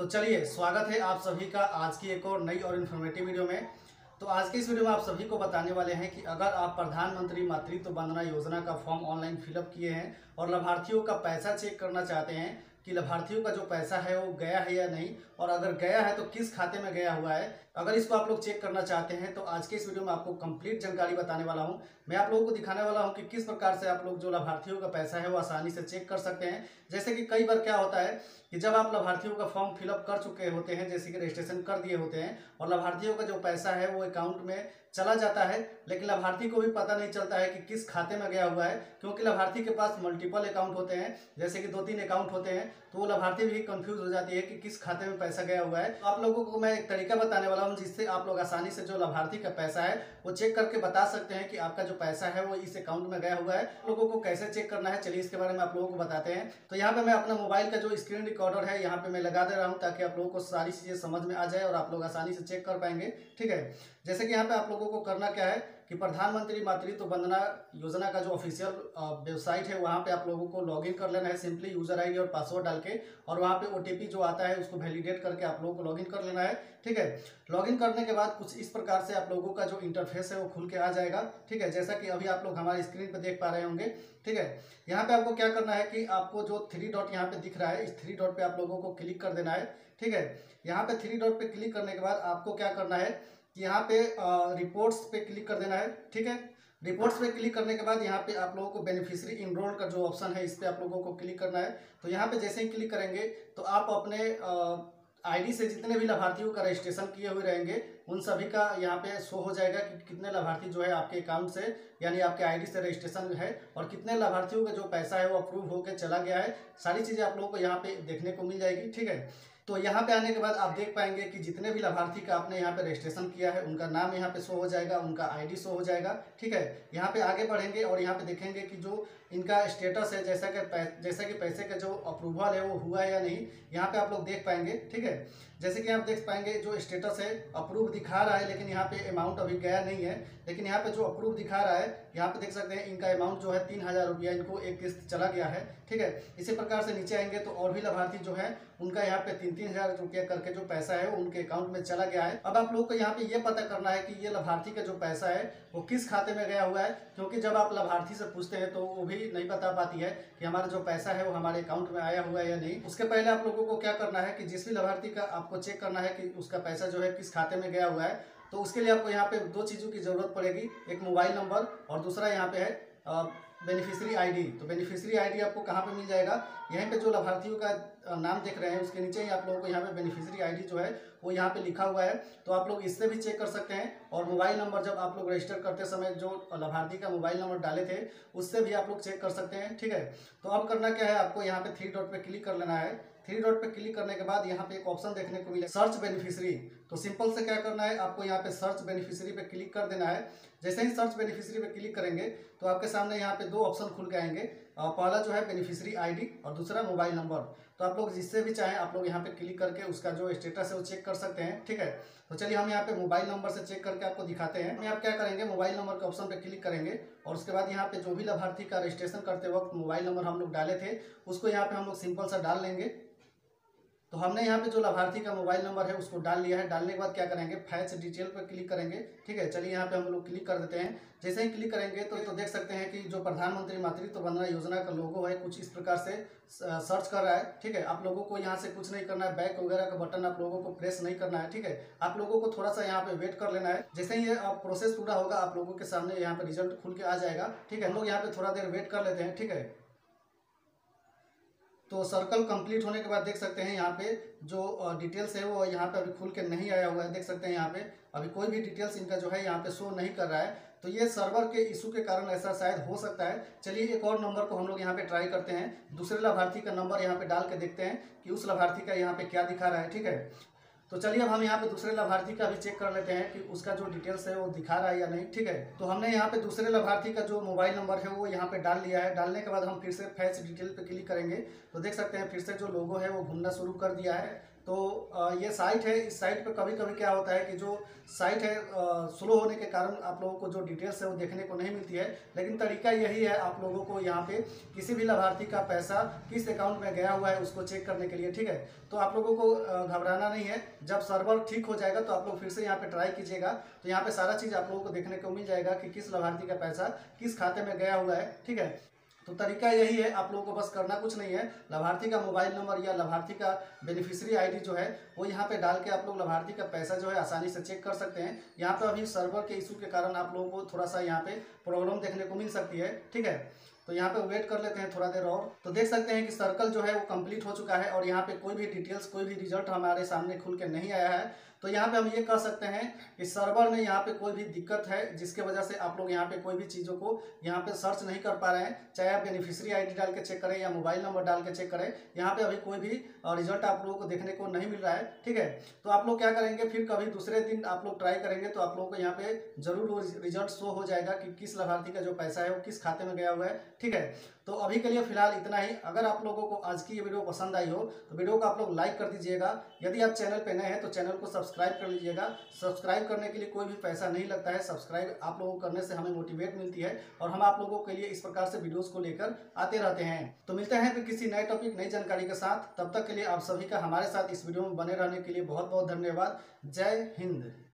तो चलिए स्वागत है आप सभी का आज की एक और नई और इन्फॉर्मेटिव वीडियो में। तो आज के इस वीडियो में आप सभी को बताने वाले हैं कि अगर आप प्रधानमंत्री मातृत्व वंदना योजना का फॉर्म ऑनलाइन फिलअप किए हैं और लाभार्थियों का पैसा चेक करना चाहते हैं कि लाभार्थियों का जो पैसा है वो गया है या नहीं, और अगर गया है तो किस खाते में गया हुआ है, अगर इसको आप लोग चेक करना चाहते हैं तो आज के इस वीडियो में आपको कंप्लीट जानकारी बताने वाला हूं। मैं आप लोगों को दिखाने वाला हूं कि किस प्रकार से आप लोग जो लाभार्थियों का पैसा है वो आसानी से चेक कर सकते हैं। जैसे कि कई बार क्या होता है कि जब आप लाभार्थियों का फॉर्म फिलअप कर चुके होते हैं, जैसे कि रजिस्ट्रेशन कर दिए होते हैं और लाभार्थियों का जो पैसा है वो अकाउंट में चला जाता है, लेकिन लाभार्थी को भी पता नहीं चलता है कि किस खाते में गया हुआ है, क्योंकि लाभार्थी के पास मल्टीपल अकाउंट होते हैं, जैसे कि 2-3 अकाउंट होते हैं, तो वो लाभार्थी भी कंफ्यूज हो जाती है कि किस खाते में पैसा गया हुआ है। तो आप लोगों को मैं एक तरीका बताने वाला हूं जिससे आप लोग आसानी से जो लाभार्थी का पैसा है वो चेक करके बता सकते हैं कि आपका जो पैसा है वो इस अकाउंट में गया हुआ है। आप लोगों को कैसे चेक करना है चलिए इसके बारे में आप लोगों को बताते हैं। तो यहाँ पे मैं अपना मोबाइल का जो स्क्रीन रिकॉर्डर है यहाँ पे मैं लगा दे रहा हूँ ताकि आप लोगों को सारी चीजें समझ में आ जाए और आप लोग आसानी से चेक कर पाएंगे। ठीक है, जैसे कि यहाँ पे आप लोगों को करना क्या है कि प्रधानमंत्री मातृत्व वंदना योजना का जो ऑफिशियल वेबसाइट है वहाँ पे आप लोगों को लॉगिन कर लेना है, सिंपली यूजर आईडी और पासवर्ड डाल के, और वहाँ पे ओटीपी जो आता है उसको वैलिडेट करके आप लोगों को लॉगिन कर लेना है। ठीक है, लॉगिन करने के बाद कुछ इस प्रकार से आप लोगों का जो इंटरफेस है वो खुल के आ जाएगा। ठीक है, जैसा कि अभी आप लोग हमारे स्क्रीन पर देख पा रहे होंगे। ठीक है, यहाँ पे आपको क्या करना है कि आपको जो 3 डॉट यहाँ पे दिख रहा है, इस 3 डॉट पे आप लोगों को क्लिक कर देना है। ठीक है, यहाँ पे 3 डॉट पे क्लिक करने के बाद आपको क्या करना है कि यहाँ पे रिपोर्ट्स पे क्लिक कर देना है। ठीक है, रिपोर्ट्स पे क्लिक करने के बाद यहाँ पे आप लोगों को बेनिफिशियरी इनरोल का जो ऑप्शन है इस पे आप लोगों को क्लिक करना है। तो यहाँ पे जैसे ही क्लिक करेंगे तो आप अपने आईडी से जितने भी लाभार्थियों का रजिस्ट्रेशन किए हुए रहेंगे उन सभी का यहाँ पे शो हो जाएगा कि कितने लाभार्थी जो है आपके अकाउंट से यानी आपके आईडी से रजिस्ट्रेशन है और कितने लाभार्थियों का जो पैसा है वो अप्रूव होकर चला गया है। सारी चीज़ें आप लोगों को यहाँ पे देखने को मिल जाएगी। ठीक है, तो यहाँ पे आने के बाद आप देख पाएंगे कि जितने भी लाभार्थी का आपने यहाँ पे रजिस्ट्रेशन किया है उनका नाम यहाँ पे शो हो जाएगा, उनका आईडी शो हो जाएगा। ठीक है, यहाँ पे आगे बढ़ेंगे और यहाँ पे देखेंगे कि जो इनका स्टेटस है जैसा कि पैसे का जो अप्रूवल है वो हुआ है या नहीं, यहाँ पे आप लोग देख पाएंगे। ठीक है, जैसे कि आप देख पाएंगे जो स्टेटस है अप्रूव दिखा रहा है, लेकिन यहाँ पे अमाउंट अभी गया नहीं है, लेकिन यहाँ पे जो अप्रूव दिखा रहा है यहाँ पे देख सकते हैं इनका अमाउंट जो है 3000 रुपया इनको एक किस्त चला गया है। ठीक है, इसी प्रकार से नीचे आएंगे तो और भी लाभार्थी जो है उनका यहाँ पे 3-3 हजार रुपया करके जो पैसा है वो उनके अकाउंट में चला गया है। अब आप लोग को यहाँ पे ये पता करना है कि ये लाभार्थी का जो पैसा है वो किस खाते में गया हुआ है, क्योंकि जब आप लाभार्थी से पूछते हैं तो वो भी नहीं बता पाती है कि हमारा जो पैसा है वो हमारे अकाउंट में आया हुआ है या नहीं। उसके पहले आप लोगों को क्या करना है कि जिस भी लाभार्थी का आपको चेक करना है कि उसका पैसा जो है किस खाते में गया हुआ है, तो उसके लिए आपको यहाँ पे 2 चीज़ों की जरूरत पड़ेगी, एक मोबाइल नंबर और दूसरा यहाँ पे है बेनिफिशियरी आईडी। तो बेनिफिशियरी आईडी आपको कहाँ पे मिल जाएगा, यहीं पे जो लाभार्थियों का नाम देख रहे हैं उसके नीचे ही आप लोगों को यहाँ पे बेनिफिशियरी आईडी जो है वो यहाँ पे लिखा हुआ है, तो आप लोग इससे भी चेक कर सकते हैं। और मोबाइल नंबर जब आप लोग रजिस्टर करते समय जो लाभार्थी का मोबाइल नंबर डाले थे उससे भी आप लोग चेक कर सकते हैं। ठीक है, तो अब करना क्या है, आपको यहाँ पे 3 डॉट पे क्लिक कर लेना है। 3 डॉट पे क्लिक करने के बाद यहाँ पे एक ऑप्शन देखने को मिलेगा सर्च बेनिफिशियरी। तो सिंपल से क्या करना है, आपको यहाँ पे सर्च बेनिफिशियरी पे क्लिक कर देना है। जैसे ही सर्च बेनिफिशियरी पे क्लिक करेंगे तो आपके सामने यहाँ पे 2 ऑप्शन खुल के आएंगे, पहला जो है बेनिफिशियरी आईडी और दूसरा मोबाइल नंबर। तो आप लोग जिससे भी चाहें आप लोग यहाँ पे क्लिक करके उसका जो स्टेटस है वो चेक कर सकते हैं। ठीक है, तो चलिए हम यहाँ पे मोबाइल नंबर से चेक करके आपको दिखाते हैं। आप क्या करेंगे, मोबाइल नंबर के ऑप्शन पे क्लिक करेंगे और उसके बाद यहाँ पे जो भी लाभार्थी का रजिस्ट्रेशन करते वक्त मोबाइल नंबर हम लोग डाले थे उसको यहाँ पे हम लोग सिंपल सा डाल लेंगे। तो हमने यहाँ पे जो लाभार्थी का मोबाइल नंबर है उसको डाल लिया है। डालने के बाद क्या करेंगे, फैच डिटेल पर क्लिक करेंगे। ठीक है, चलिए यहाँ पे हम लोग क्लिक कर देते हैं। जैसे ही क्लिक करेंगे तो देख सकते हैं कि जो प्रधानमंत्री मातृत्व वंदना योजना का लोगो है कुछ इस प्रकार से सर्च कर रहा है। ठीक है, आप लोगों को यहाँ से कुछ नहीं करना है, बैक वगैरह का बटन आप लोगों को प्रेस नहीं करना है। ठीक है, आप लोगों को थोड़ा सा यहाँ पे वेट कर लेना है। जैसे ही ये प्रोसेस पूरा होगा आप लोगों के सामने यहाँ पे रिजल्ट खुल के आ जाएगा। ठीक है, हम लोग यहाँ पे थोड़ा देर वेट कर लेते हैं। ठीक है, तो सर्कल कंप्लीट होने के बाद देख सकते हैं यहाँ पे जो डिटेल्स है वो यहाँ पे अभी खुल के नहीं आया हुआ है। देख सकते हैं यहाँ पे अभी कोई भी डिटेल्स इनका जो है यहाँ पे शो नहीं कर रहा है, तो ये सर्वर के इशू के कारण ऐसा शायद हो सकता है। चलिए एक और नंबर को हम लोग यहाँ पे ट्राई करते हैं, दूसरे लाभार्थी का नंबर यहाँ पे डाल के देखते हैं कि उस लाभार्थी का यहाँ पे क्या दिखा रहा है। ठीक है, तो चलिए अब हम यहाँ पे दूसरे लाभार्थी का भी चेक कर लेते हैं कि उसका जो डिटेल्स है वो दिखा रहा है या नहीं। ठीक है, तो हमने यहाँ पे दूसरे लाभार्थी का जो मोबाइल नंबर है वो यहाँ पे डाल लिया है। डालने के बाद हम फिर से फैच डिटेल पे क्लिक करेंगे तो देख सकते हैं फिर से जो लोगो है वो घूमना शुरू कर दिया है। तो तो ये साइट है, इस साइट पर कभी कभी क्या होता है कि जो साइट है स्लो होने के कारण आप लोगों को जो डिटेल्स है वो देखने को नहीं मिलती है। लेकिन तरीका यही है आप लोगों को यहाँ पे किसी भी लाभार्थी का पैसा किस अकाउंट में गया हुआ है उसको चेक करने के लिए, ठीक है। तो आप लोगों को घबराना नहीं है, जब सर्वर ठीक हो जाएगा तो आप लोग फिर से यहाँ पे ट्राई कीजिएगा, तो यहाँ पे सारा चीज़ आप लोगों को देखने को मिल जाएगा कि किस लाभार्थी का पैसा किस खाते में गया हुआ है, ठीक है। तो तरीका यही है, आप लोगों को बस करना कुछ नहीं है, लाभार्थी का मोबाइल नंबर या लाभार्थी का बेनिफिशियरी आईडी जो है वो यहाँ पे डाल के आप लोग लाभार्थी का पैसा जो है आसानी से चेक कर सकते हैं। यहाँ पे अभी सर्वर के इशू के कारण आप लोगों को थोड़ा सा यहाँ पे प्रॉब्लम देखने को मिल सकती है, ठीक है। तो यहाँ पे वेट कर लेते हैं थोड़ा देर और। तो देख सकते हैं कि सर्कल जो है वो कंप्लीट हो चुका है और यहाँ पे कोई भी डिटेल्स, कोई भी रिजल्ट हमारे सामने खुल के नहीं आया है। तो यहाँ पे हम ये कह सकते हैं कि सर्वर में यहाँ पे कोई भी दिक्कत है जिसके वजह से आप लोग यहाँ पे कोई भी चीज़ों को यहाँ पे सर्च नहीं कर पा रहे हैं, चाहे आप बेनिफिशियरी आईडी डाल के चेक करें या मोबाइल नंबर डाल के चेक करें, यहाँ पे अभी कोई भी रिजल्ट आप लोगों को देखने को नहीं मिल रहा है, ठीक है। तो आप लोग क्या करेंगे, फिर कभी दूसरे दिन आप लोग ट्राई करेंगे तो आप लोगों को यहाँ पे जरूर वो रिजल्ट शो हो जाएगा कि किस लाभार्थी का जो पैसा है वो किस खाते में गया हुआ है, ठीक है। तो अभी के लिए फिलहाल इतना ही। अगर आप लोगों को आज की ये वीडियो पसंद आई हो तो वीडियो को आप लोग लाइक कर दीजिएगा। यदि आप चैनल पे नए हैं तो चैनल को सब्सक्राइब कर लीजिएगा। सब्सक्राइब करने के लिए कोई भी पैसा नहीं लगता है, सब्सक्राइब आप लोगों को करने से हमें मोटिवेट मिलती है और हम आप लोगों के लिए इस प्रकार से वीडियोस को लेकर आते रहते हैं। तो मिलते हैं फिर किसी नए टॉपिक, नई जानकारी के साथ। तब तक के लिए आप सभी का हमारे साथ इस वीडियो में बने रहने के लिए बहुत बहुत धन्यवाद। जय हिंद।